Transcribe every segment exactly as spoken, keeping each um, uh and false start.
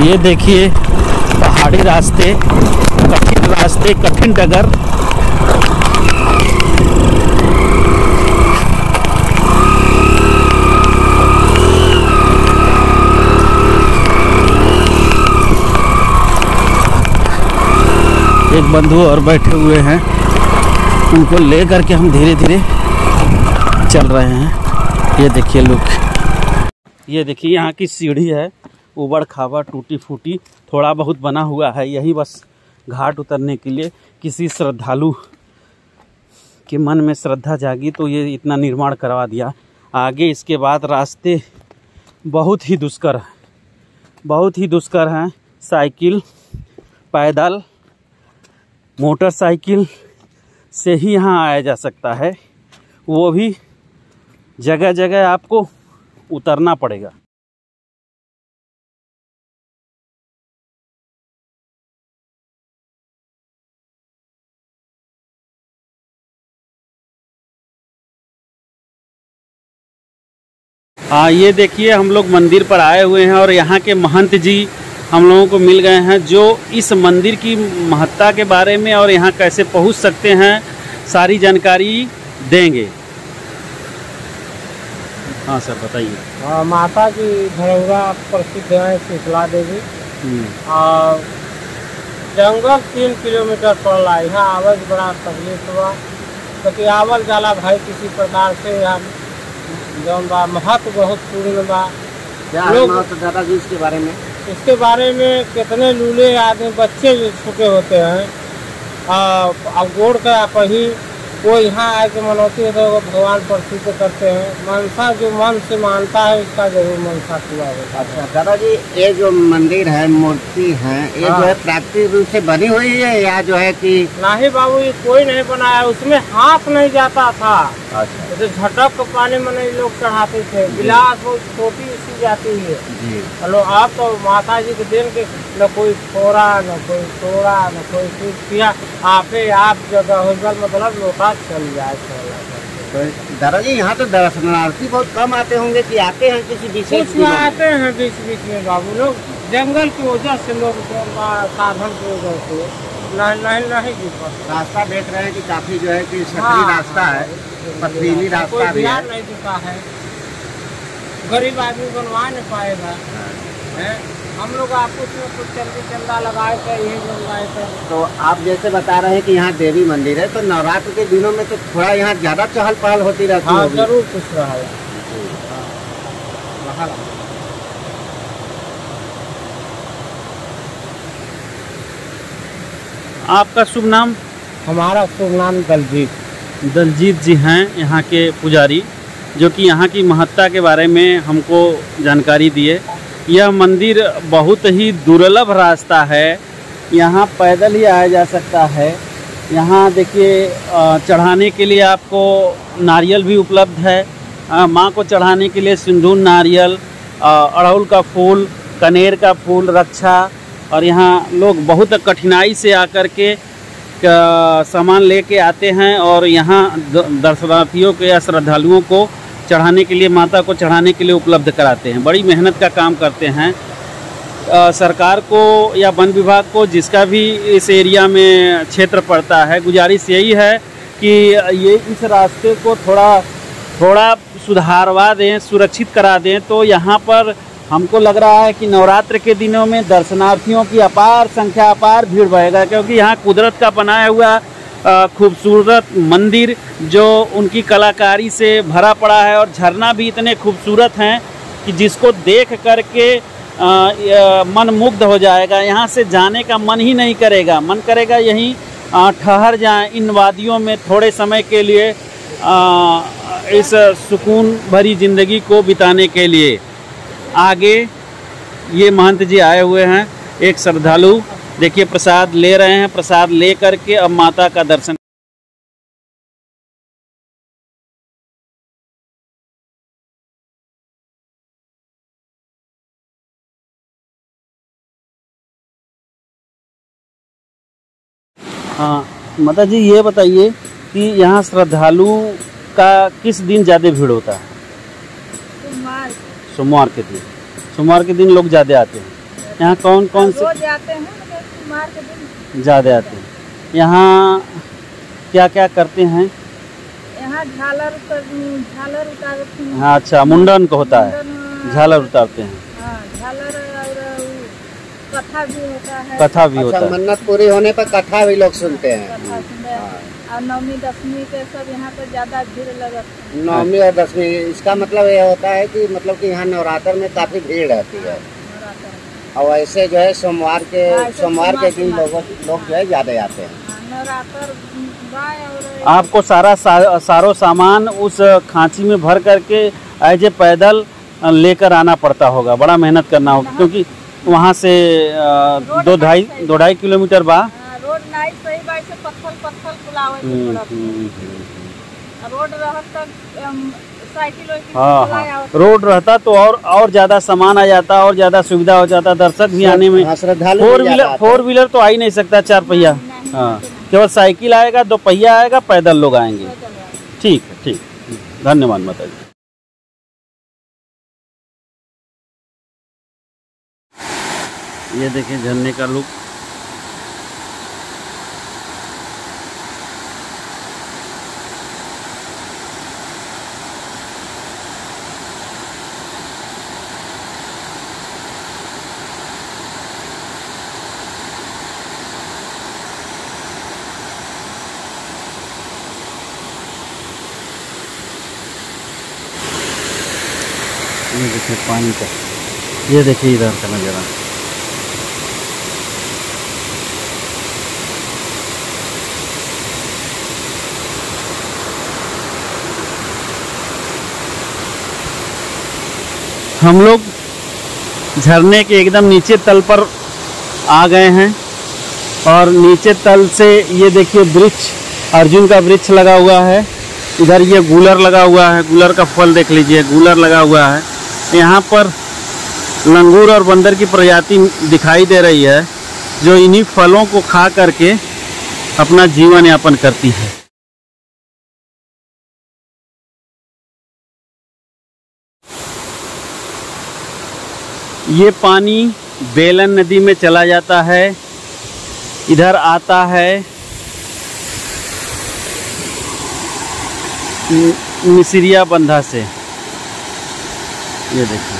ये देखिए पहाड़ी रास्ते, कठिन रास्ते, कठिन डगर। एक बंधु और बैठे हुए हैं, उनको ले करके हम धीरे धीरे चल रहे हैं। ये देखिए लोग, ये देखिए यहाँ की सीढ़ी है, ऊबड़ खाबड़ टूटी फूटी थोड़ा बहुत बना हुआ है। यही बस घाट उतरने के लिए किसी श्रद्धालु के मन में श्रद्धा जागी तो ये इतना निर्माण करवा दिया। आगे इसके बाद रास्ते बहुत ही दुष्कर हैं, बहुत ही दुष्कर हैं। साइकिल, पैदल, मोटरसाइकिल से ही यहाँ आया जा सकता है, वो भी जगह जगह आपको उतरना पड़ेगा। हाँ, ये देखिए हम लोग मंदिर पर आए हुए हैं और यहाँ के महंत जी हम लोगों को मिल गए हैं, जो इस मंदिर की महत्ता के बारे में और यहाँ कैसे पहुँच सकते हैं सारी जानकारी देंगे। हाँ सर, बताइए। हाँ, माता की धरौरा प्रसिद्ध है शीतला देवी। और जंगल तीन किलोमीटर पड़ रहा है, यहाँ आवाज बड़ा तकलीफ हुआ क्योंकि आवल जाला भाई किसी प्रकार से। यहाँ जौन बा महत्व बहुत पूर्ण बा। लोग दादाजी इसके बारे में इसके बारे में कितने लूले आदमी बच्चे जो छोटे होते हैं, अब गोड़ का आप ही वो यहाँ आके मनौती है तो भगवान प्रसिद्ध करते हैं। मनसा जो मन से मानता है उसका जरूर मनसा पूरा होता है। अच्छा दादाजी, ये जो मंदिर है, मूर्ति है, ये हाँ। जो है प्राकृतिक रूप से बनी हुई है या जो है कि नहीं बाबू, ये कोई नहीं बनाया, उसमें हाथ नहीं जाता था। अच्छा। जैसे झटक का पानी में नहीं लोग चढ़ाते थे, गिलास वो छोटी सी जाती है। चलो आप तो माता जी के दिन के न कोई फोड़ा, न कोई तोड़ा, न कोई कुछ किया, आपे आप जगह हो मतलब लोटा चल जाए। तो दादाजी यहाँ तो दर्शनार्थी बहुत कम आते होंगे कि आते हैं किसी विशेष में आते हैं बीच बीच में बाबू। लोग जंगल की वजह से, लोग साधन की वजह से नहीं नहीं नहीं रास्ता देख रहे हैं कि काफी जो है कि सकरी रास्ता है, पथरीली रास्ता भी है। नहीं दिखा है, गरीब आदमी बनवा नहीं पाएगा। हम लोग आपस में कुछ चंदी चंदा लगाए थे, यही बनवाए थे। तो आप जैसे बता रहे हैं कि यहाँ देवी मंदिर है, तो नवरात्र के दिनों में तो थोड़ा यहाँ ज्यादा चहल पहल होती रहती है। हाँ, जरूर कुछ रहा है। आपका शुभ नाम? हमारा शुभ नाम दलजीत। दलजीत जी हैं यहाँ के पुजारी, जो कि यहाँ की महत्ता के बारे में हमको जानकारी दिए। यह मंदिर बहुत ही दुर्लभ रास्ता है, यहाँ पैदल ही आया जा सकता है। यहाँ देखिए चढ़ाने के लिए आपको नारियल भी उपलब्ध है। माँ को चढ़ाने के लिए सिंदूर, नारियल, अड़हुल का फूल, कनेर का फूल, रक्षा। और यहाँ लोग बहुत कठिनाई से आकर के सामान लेके आते हैं और यहाँ दर्शनार्थियों को या श्रद्धालुओं को चढ़ाने के लिए, माता को चढ़ाने के लिए उपलब्ध कराते हैं। बड़ी मेहनत का काम करते हैं। आ, सरकार को या वन विभाग को, जिसका भी इस एरिया में क्षेत्र पड़ता है, गुजारिश यही है कि ये इस रास्ते को थोड़ा थोड़ा सुधारवा दें, सुरक्षित करा दें। तो यहाँ पर हमको लग रहा है कि नवरात्र के दिनों में दर्शनार्थियों की अपार संख्या, अपार भीड़ बढ़ेगा, क्योंकि यहाँ कुदरत का बनाया हुआ खूबसूरत मंदिर जो उनकी कलाकारी से भरा पड़ा है, और झरना भी इतने खूबसूरत हैं कि जिसको देख करके मन मुग्ध हो जाएगा। यहाँ से जाने का मन ही नहीं करेगा, मन करेगा यहीं ठहर जाएं इन वादियों में थोड़े समय के लिए, आ, इस सुकून भरी ज़िंदगी को बिताने के लिए। आगे ये महंत जी आए हुए हैं, एक श्रद्धालु देखिए प्रसाद ले रहे हैं। प्रसाद ले करके अब माता का दर्शन। हाँ माता जी, ये बताइए कि यहाँ श्रद्धालु का किस दिन ज़्यादा भीड़ होता है? सोमवार सोमवार के दिन। सोमवार के दिन लोग ज़्यादा आते हैं। यहाँ कौन कौन से रोज आते हैं लेकिन सोमवार के दिन ज़्यादा आते हैं? यहाँ क्या क्या करते हैं? यहाँ झालर उतर झालर उतारते हैं। हाँ अच्छा, मुंडन को होता है, मुंडन, झालर उतारते हैं, हाँ झालर और वो कथा भी होता है। कथा भी होता अच्छा, है। मन्नत पूरी होने पर कथा भी लोग सुनते हैं। कथा सुनते हैं। और नवमी दसवीं के सब यहाँ पे ज्यादा भीड़ लगता है। नवमी और दसवीं, इसका मतलब ये होता है कि मतलब कि यहाँ नवरात्र में काफी भीड़ रहती है। नवरात्र और ऐसे जो है सोमवार के हाँ, ऐसे सोमवार के दिन सोमवार- लोगों लोग जो है ज्यादा आते हैं। हाँ, नवरात्र बाय और आपको सारा सा, सारो सामान उस खांची में भर करके एज ए पैदल लेकर आना पड़ता होगा, बड़ा मेहनत करना होगा, क्योंकि वहाँ से अ, दो ढाई दो ढाई किलोमीटर बा। हाँ, रोड नहीं सही बाई से पत्थर पत्थर बुलावे के हम्म, पड़त। हम्म, हम्म। रोड रहत तक अम, साइकिल वाइकिल हाँ चलाए हाँ, आवत। रोड रहता तो और और ज्यादा सामान आ जाता और ज्यादा सुविधा हो जाता, दर्शक भी आने में। हाँ, श्रद्धालु फोर भी व्हीलर ज्यादा आते हैं। फोर व्हीलर तो आ ही नहीं सकता, चार पहिया। नहीं, हाँ, नहीं, केवल साइकिल आएगा, दो पहिया आएगा, पैदल लोग आएंगे। पैदल आए। ठीक है, ठीक, धन्यवाद माता जी। ये देखिए झरने का लुक। ये देखिए पानी का, ये देखिए इधर का नज़ारा। हम लोग झरने के एकदम नीचे तल पर आ गए हैं और नीचे तल से ये देखिए वृक्ष, अर्जुन का वृक्ष लगा हुआ है। इधर ये गूलर लगा हुआ है, गूलर का फल देख लीजिए, गूलर लगा हुआ है। यहाँ पर लंगूर और बंदर की प्रजाति दिखाई दे रही है, जो इन्हीं फलों को खा करके अपना जीवन यापन करती है। ये पानी बेलन नदी में चला जाता है, इधर आता है मिसरिया बंधा से। ये देखिए,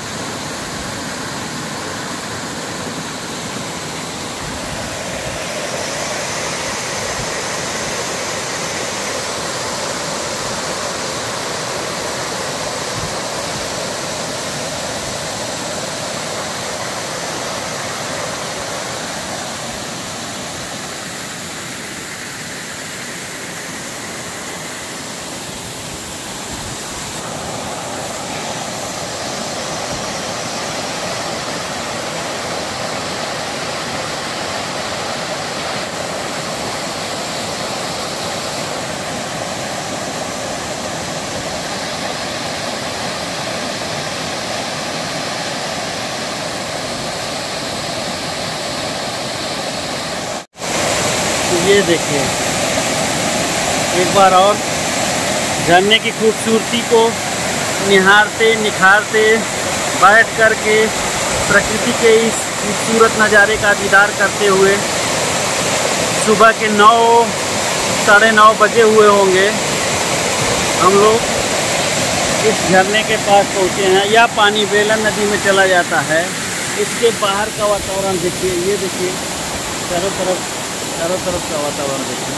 ये देखिए एक बार और झरने की खूबसूरती को निहारते निखारते बैठ कर के प्रकृति के इस खूबसूरत नज़ारे का दीदार करते हुए सुबह के नौ साढ़े नौ बजे हुए होंगे, हम लोग इस झरने के पास पहुँचे हैं। यह पानी बेलन नदी में चला जाता है। इसके बाहर का वातावरण देखिए, ये देखिए चारों तरफ चारों तरफ का वातावरण देखिए।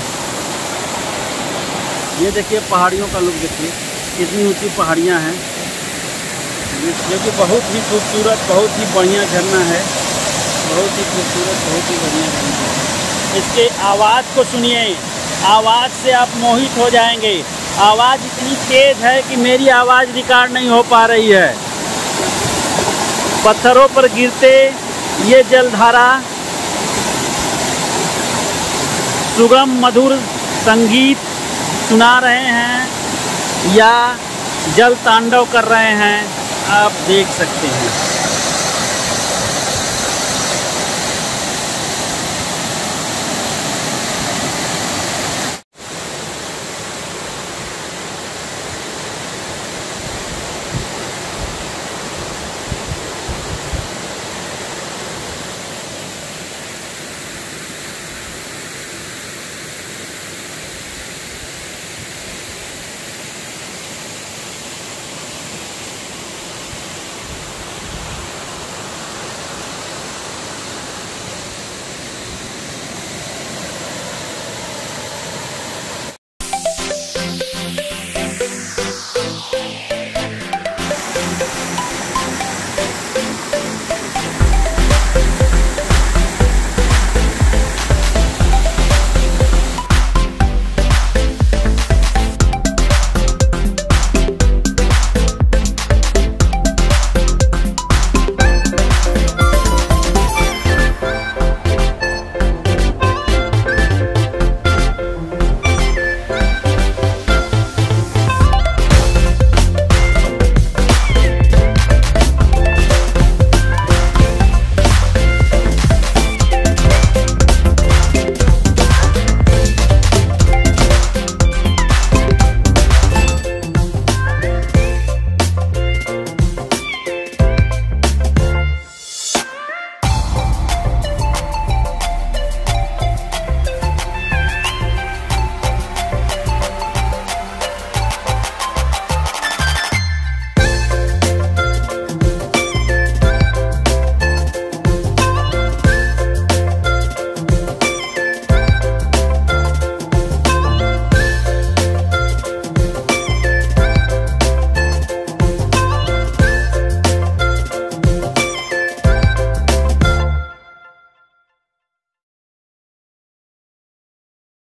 ये देखिए पहाड़ियों का लुक देखिए, कितनी ऊंची पहाड़ियाँ हैं, जो कि बहुत ही खूबसूरत, बहुत ही बढ़िया झरना है, बहुत ही खूबसूरत, बहुत ही बढ़िया झरना है। इसके आवाज़ को सुनिए, आवाज़ से आप मोहित हो जाएंगे। आवाज़ इतनी तेज़ है कि मेरी आवाज़ रिकॉर्ड नहीं हो पा रही है। पत्थरों पर गिरते ये जलधारा सुगम मधुर संगीत सुना रहे हैं या जल तांडव कर रहे हैं, आप देख सकते हैं।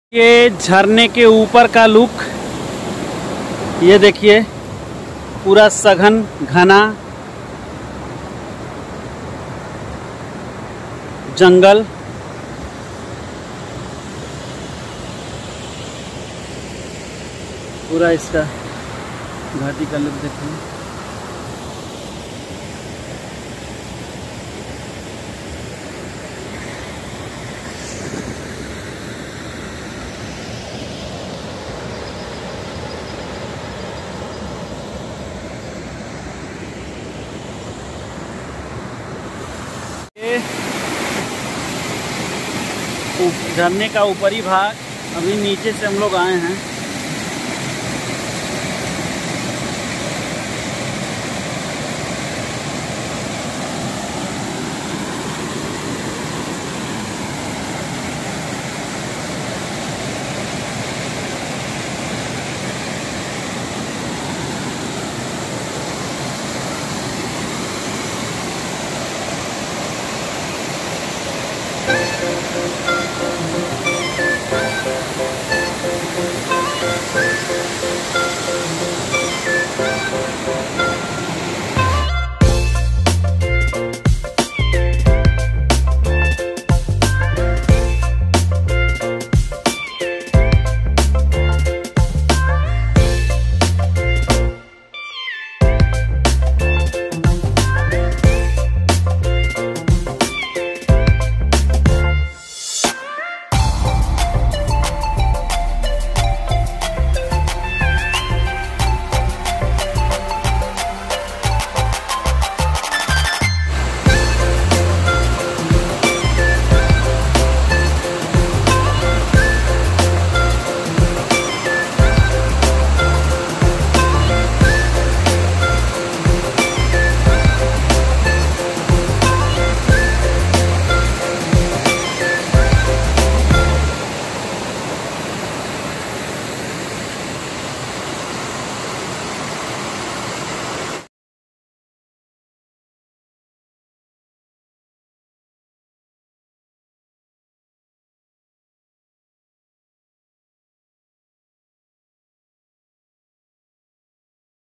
ये झरने के ऊपर का लुक, ये देखिए पूरा सघन घना जंगल। पूरा इसका घाटी का लुक देखिए। झरने का ऊपरी भाग, अभी नीचे से हम लोग आए हैं।